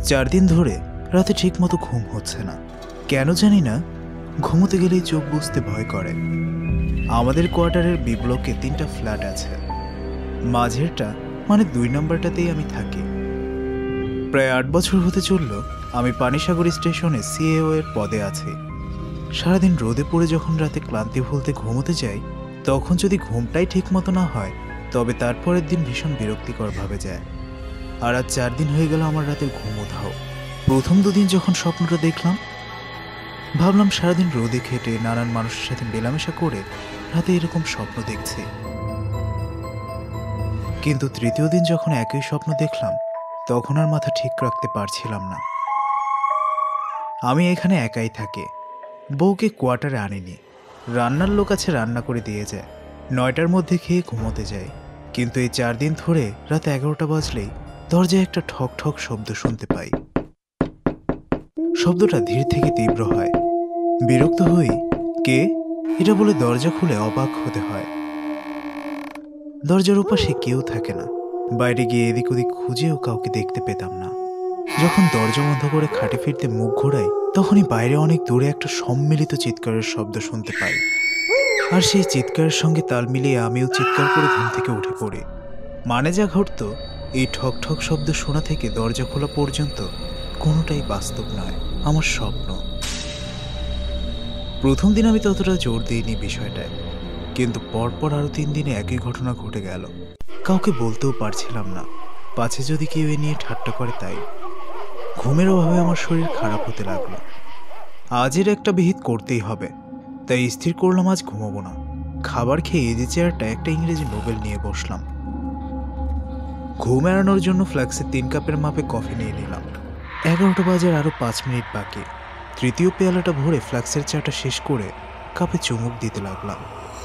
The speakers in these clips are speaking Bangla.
4 দিন ধরে রাতে ঠিকমতো ঘুম হচ্ছে না, কেন জানি না। ঘুমোতে গেলেই চোখ বুজতে ভয় করে। আমাদের কোয়ার্টারের বি ব্লকে 3টা ফ্ল্যাট আছে। মাঝেরটা মানে 2 নম্বরটাতেই আমি থাকি। প্রায় 8 বছর হতে চলল আমি পানিসাগর স্টেশনে সিএও এর পদে আছি। সারাদিন রোদে পড়ে যখন রাতে ক্লান্তি ভুলতে ঘুমোতে যাই, তখন যদি ঘুমটাই ঠিক মতো না হয় তবে তারপরের দিন ভীষণ বিরক্তিকরভাবে যায়। আর আজ 4 দিন হয়ে গেল আমার রাতের ঘুম উধাও। প্রথম 2 দিন যখন স্বপ্নটা দেখলাম, ভাবলাম সারাদিন রোদে খেটে নানান মানুষের সাথে মেলামেশা করে রাতে এরকম স্বপ্ন দেখছি। কিন্তু তৃতীয় দিন যখন একই স্বপ্ন দেখলাম, তখন আর মাথা ঠিক রাখতে পারছিলাম না। আমি এখানে একাই থাকি, বউকে কোয়ার্টারে আনিনি। রান্নার লোক আছে, রান্না করে দিয়ে যায়। 9টার মধ্যে খেয়ে ঘুমোতে যাই। কিন্তু এই 4 দিন ধরে রাত 11টা বাজলেই দরজায় একটা ঠক ঠক শব্দ শুনতে পাই। শব্দটা ধীর থেকে তীব্র হয়। বিরক্ত হই, কে এটা বলে দরজা খুলে অবাক হতে হয়। দরজার ওপাশে কেউ থাকে না। বাইরে গিয়ে এদিক ওদিক খুঁজেও কাউকে দেখতে পেতাম না। যখন দরজা বন্ধ করে খাটে ফিরতে মুখ ঘোরাই, তখনই বাইরে অনেক দূরে একটা সম্মিলিত চিৎকারের শব্দ শুনতে পাই। আর সেই চিৎকারের সঙ্গে তাল মিলিয়ে আমিও চিৎকার করে ঘুম থেকে উঠে পড়ি। মানে যা ঘটত, এই ঠক ঠক শব্দ শোনা থেকে দরজা খোলা পর্যন্ত কোনোটাই বাস্তব নয়, আমার স্বপ্ন। প্রথম দিন আমি ততটা জোর দিইনি বিষয়টায়, কিন্তু পরপর আরো 3 দিনে একই ঘটনা ঘটে গেল। কাউকে বলতেও পারছিলাম না, পাছে যদি কেউ এ নিয়ে ঠাট্টা করে তাই। ঘুমের অভাবে আমার শরীর খারাপ হতে লাগলো। আজের একটা বিহিত করতেই হবে, তাই স্থির করলাম আজ ঘুমাবো না। খাবার খেয়ে যে চেয়ারটা একটা ইংরেজি নোবেল নিয়ে বসলাম। ঘুম এড়ানোর জন্য ফ্ল্যাক্সের 3 কাপের মাপে কফি নিয়ে নিলাম। 11টা বাজার আরো 5 মিনিট বাকি। তৃতীয় পেয়ালাটা ভরে ফ্ল্যাক্সের চাটা শেষ করে কাপে চুমুক দিতে লাগলাম।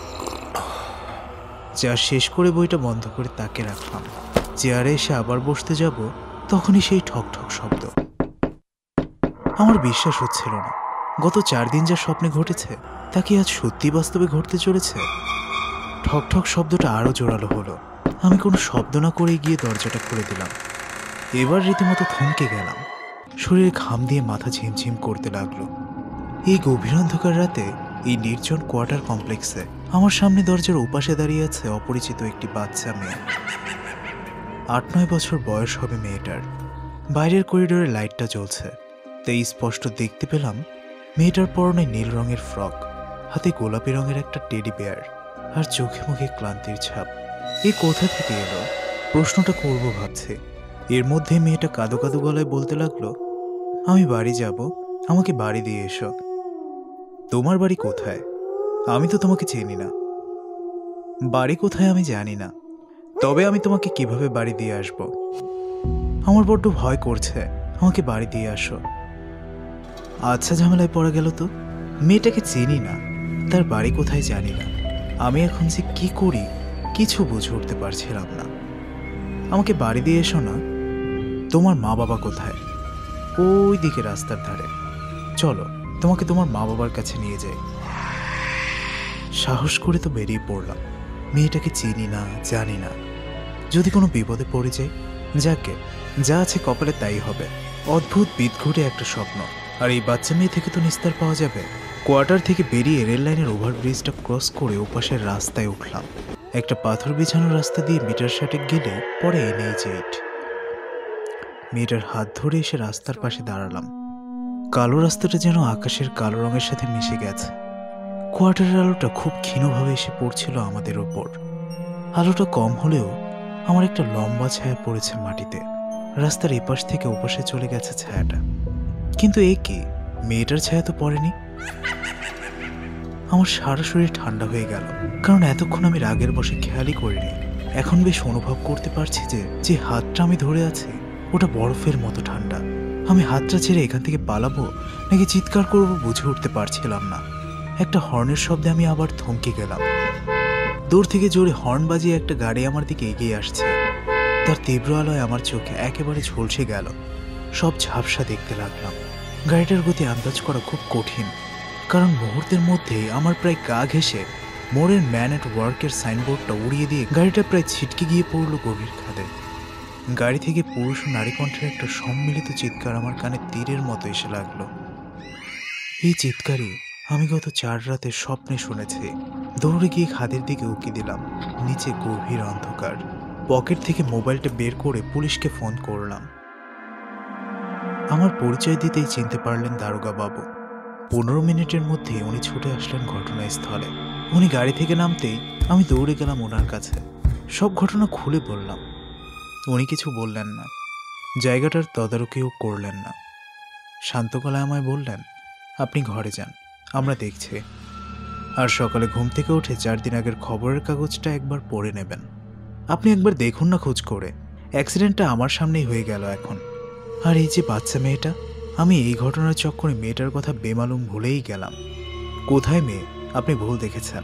চা শেষ করে বইটা বন্ধ করে তাকে রাখলাম। চেয়ারে এসে আবার বসতে যাব, তখনই সেই ঠক ঠক শব্দ। আমার বিশ্বাস হচ্ছিল না, গত 4 দিন যা স্বপ্নে ঘটেছে তা কি আজ সত্যি বাস্তবে ঘটতে চলেছে। ঠক ঠক শব্দটা আরো জোরালো হলো। আমি কোনো শব্দ না করে গিয়ে দরজাটা খুলে দিলাম। এবার রীতিমতো থমকে গেলাম। শরীরে ঘাম দিয়ে মাথা ঝিমঝিম করতে লাগলো। এই গভীর অন্ধকার রাতে এই নির্জন কোয়ার্টার কমপ্লেক্সে আমার সামনে দরজার ওপাশে দাঁড়িয়ে আছে অপরিচিত একটি বাচ্চা মেয়ে। 8-9 বছর বয়স হবে মেয়েটার। বাইরের করিডোরে লাইটটা জ্বলছে, তাই স্পষ্ট দেখতে পেলাম মেয়েটার পরনে নীল রঙের ফ্রক, হাতে গোলাপি রঙের একটা টেডি বেয়ার, আর চোখে মুখে ক্লান্তির ছাপ। এ কোথা থেকে এলো প্রশ্নটা করব ভাবছে। এর মধ্যে মেয়েটা কাঁদো কাঁদো গলায় বলতে লাগলো, আমি বাড়ি যাব, আমাকে বাড়ি দিয়ে এসো। তোমার বাড়ি কোথায়? আমি তো তোমাকে চিনি না। বাড়ি কোথায় আমি জানি না, তবে আমি তোমাকে কিভাবে বাড়ি দিয়ে আসব? আমার বড্ড ভয় করছে, আমাকে বাড়ি দিয়ে আসো। আচ্ছা, ঝামেলায় পড়ে গেল তো। মেয়েটাকে চিনি না, তার বাড়ি কোথায় জানি না। আমি এখন যে কি করি কিছু বুঝে উঠতে পারছিলাম না। আমাকে বাড়ি দিয়ে এসো না। তোমার মা বাবা কোথায়? ওই দিকে রাস্তার ধারে। চলো তোমাকে তোমার মা বাবার কাছে নিয়ে যাই। সাহস করে তো বেরিয়ে পড়লাম। মেয়েটাকে চিনি না, জানি না, যদি কোনো বিপদে পড়ে যাই, যাকে যা আছে কপালে তাই হবে। অদ্ভুত বিদঘুটে একটা স্বপ্ন। আর এই বাচ্চা মেয়ে থেকে তো নিস্তার পাওয়া যাবে। কোয়ার্টার থেকে বেরিয়ে রেল লাইনের ওভারব্রিজটা ক্রস করে ওপাশের রাস্তায় উঠলাম। একটা পাথর বিছানো রাস্তা দিয়ে মিটার 60 গেলে পরে NH8। মেয়েটার হাত ধরে এসে রাস্তার পাশে দাঁড়ালাম। কালো রাস্তাটা যেন আকাশের কালো রঙের সাথে মিশে গেছে। কোয়ার্টারের আলোটা খুব ক্ষীণভাবে এসে পড়ছিল আমাদের ওপর। আলোটা কম হলেও আমার একটা লম্বা ছায়া পড়েছে মাটিতে। রাস্তার এপাশ থেকে ওপাশে চলে গেছে ছায়াটা, কিন্তু এ কি, মেয়েটার ছায়া তো পড়েনি। আমার সারা শরীর ঠান্ডা হয়ে গেল, কারণ এতক্ষণ আমি রাগের বশে খেয়ালই করিনি। এখন বেশ অনুভব করতে পারছি যে হাতটা আমি ধরে আছি ওটা বরফের মতো ঠান্ডা। আমি হাতটা ছেড়ে এখান থেকে পালাবো নাকি চিৎকার করবো বুঝে উঠতে পারছিলাম না। একটা হর্নের শব্দে আমি আবার থমকে গেলাম। দূর থেকে জোরে হর্ন বাজিয়ে একটা গাড়ি আমার দিকে এগিয়ে আসছে। তার তীব্র আলোয় আমার চোখে একেবারে ঝলসে গেল। সব ঝাপসা দেখতে লাগলাম। গাড়িটার গতি আন্দাজ করা খুব কঠিন, কারণ মুহূর্তের মধ্যেই আমার প্রায় গা ঘেঁষে মোড়ের ম্যান এট ওয়ার্কের সাইনবোর্ডটা উড়িয়ে দিয়ে গাড়িটা প্রায় ছিটকে গিয়ে পড়ল গভীর খাদে। গাড়ি থেকে পুরুষ ও নারী কণ্ঠের একটা সম্মিলিত চিৎকার আমার কানে তীরের মতো এসে লাগলো। এই চিৎকারই আমি গত 4 রাতের স্বপ্নে শুনেছি। দৌড়ে গিয়ে খাদের দিকে উকি দিলাম। নিচে গভীর অন্ধকার। পকেট থেকে মোবাইলটা বের করে পুলিশকে ফোন করলাম। আমার পরিচয় দিতেই চিনতে পারলেন দারোগা বাবু। 15 মিনিটের মধ্যে উনি ছুটে আসলেন ঘটনাস্থলে। উনি গাড়ি থেকে নামতেই আমি দৌড়ে গেলাম ওনার কাছে। সব ঘটনা খুলে বললাম। উনি কিছু বললেন না, জায়গাটার তদারকিও করলেন না। শান্ত গলায় আমায় বললেন, আপনি ঘরে যান, আমরা দেখছি। আর সকালে ঘুম থেকে উঠে 4 দিন আগের খবরের কাগজটা একবার পড়ে নেবেন। আপনি একবার দেখুন না খোঁজ করে। অ্যাক্সিডেন্টটা আমার সামনেই হয়ে গেল এখন। আর এই যে বাচ্চা মেয়েটা, আমি এই ঘটনার চক্করে মেয়েটার কথা বেমালুম ভুলেই গেলাম। কোথায় মেয়ে? আপনি ভুল দেখেছেন।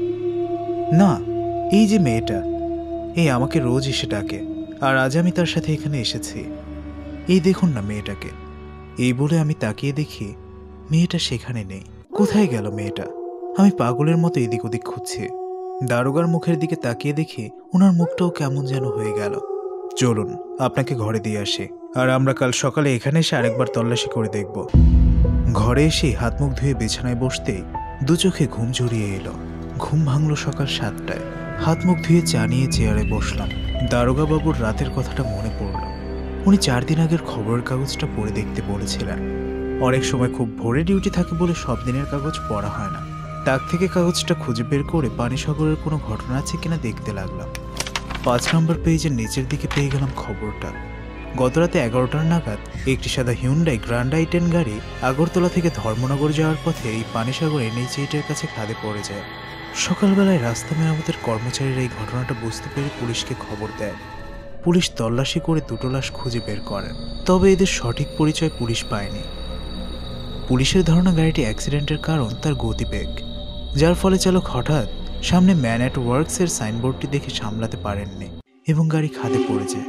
না, এই যে মেয়েটা, এই আমাকে রোজ এসে ডাকে, আর আজ আমি তার সাথে এখানে এসেছি। এই দেখুন না মেয়েটাকে। এই বলে আমি তাকিয়ে দেখি মেয়েটা সেখানে নেই। কোথায় গেল মেয়েটা? আমি পাগলের মতো এদিক ওদিক খুঁজছি। দারোগার মুখের দিকে তাকিয়ে দেখি ওনার মুখটাও কেমন যেন হয়ে গেল। চলুন আপনাকে ঘরে দিয়ে আসি, আর আমরা কাল সকালে এখানে এসে আরেকবার তল্লাশি করে দেখব। ঘরে এসে হাত মুখ ধুয়ে বিছানায় বসতেই দু চোখে ঘুম জড়িয়ে এলো। ঘুম ভাঙল সকাল 7টায়। হাত মুখ ধুয়ে চা নিয়ে চেয়ারে বসলাম। দারোগা বাবুর রাতের কথাটা মনে পড়ল। উনি 4 দিন আগের খবরের কাগজটা পড়ে দেখতে বলেছিলেন। অনেক সময় খুব ভোরে ডিউটি থাকে বলে সব দিনের কাগজ পড়া হয় না। তাক থেকে কাগজটা খুঁজে বের করে পানিসাগরের কোনো ঘটনা আছে কিনা দেখতে লাগলাম। 5 নম্বর পেজের নিচের দিকে পেয়ে গেলাম খবরটা। গতরাতে 11টার নাগাদ একটি সাদা হিউন্ডাই গ্র্যান্ড i10 গাড়ি আগরতলা থেকে ধর্মনগর যাওয়ার পথে এই পানিসাগর NH8-এর কাছে খাদে পড়ে যায়। সকালবেলায় রাস্তা মেরামতের কর্মচারীরা এই ঘটনাটা বুঝতে পেরে পুলিশকে খবর দেয়। পুলিশ তল্লাশি করে 2টো লাশ খুঁজে বের করেন, তবে এদের সঠিক পরিচয় পুলিশ পায়নি। পুলিশের ধারণা গাড়িটি অ্যাক্সিডেন্টের কারণ তার গতিবেগ, যার ফলে চালক হঠাৎ সামনে ম্যান অ্যাট ওয়ার্কসের সাইনবোর্ডটি দেখে সামলাতে পারেননি এবং গাড়ি খাদে পড়ে যায়।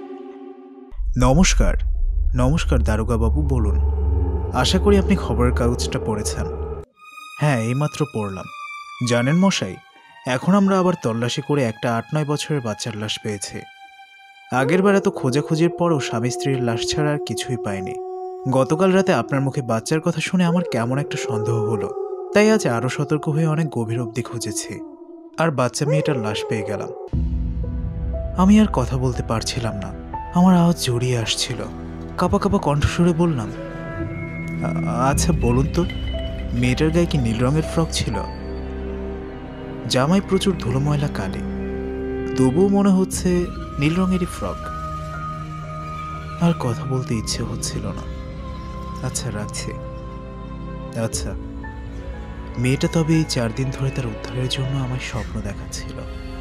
নমস্কার। নমস্কার দারোগা বাবু, বলুন। আশা করি আপনি খবরের কাগজটা পড়েছেন। হ্যাঁ, এইমাত্র পড়লাম। জানেন মশাই, এখন আমরা আবার তল্লাশি করে একটা 8-9 বছরের বাচ্চার লাশ পেয়েছি। আগের বার এত খোঁজাখুঁজির পরও স্বামী স্ত্রীর লাশ ছাড়া আর কিছুই পাইনি। গতকাল রাতে আপনার মুখে বাচ্চার কথা শুনে আমার কেমন একটা সন্দেহ হলো, তাই আজ আরও সতর্ক হয়ে অনেক গভীর অবধি খুঁজেছি, আর বাচ্চা মেয়েটার লাশ পেয়ে গেলাম। আমি আর কথা বলতে পারছিলাম না, আমার আওয়াজ জড়িয়ে আসছিল। কাঁপা কাঁপা কণ্ঠস্বরে বললাম, আচ্ছা বলুন তো, মেয়েটার গায়ে কি নীল রঙের ফ্রক ছিল? জামায় প্রচুর ধুলো ময়লা কালি, তবুও মনে হচ্ছে নীল রঙেরই ফ্রক। আর কথা বলতে ইচ্ছে হচ্ছিল না। আচ্ছা, রাখছি। আচ্ছা, মেয়েটা তবে এই 4 দিন ধরে তার উদ্ধারের জন্য আমায় স্বপ্ন দেখাচ্ছিল।